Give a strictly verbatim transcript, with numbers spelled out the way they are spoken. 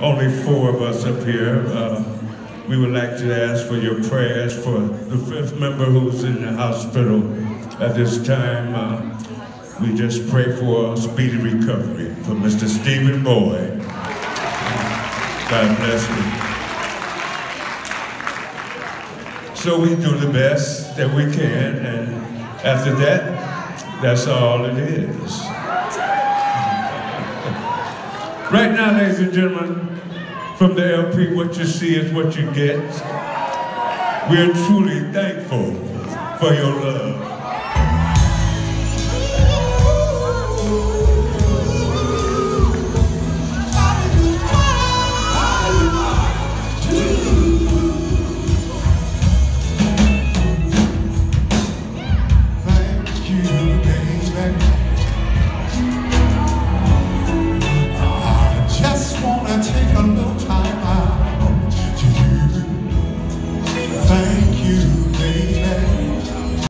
only four of us up here. Uh, we would like to ask for your prayers for the fifth member who's in the hospital at this time. Uh, we just pray for a speedy recovery for Mister Stephen Boyd. God bless you. So we do the best that we can, and after that, that's all it is. Right now, ladies and gentlemen, from the L P, what you see is what you get. We're truly thankful for your love. Take a look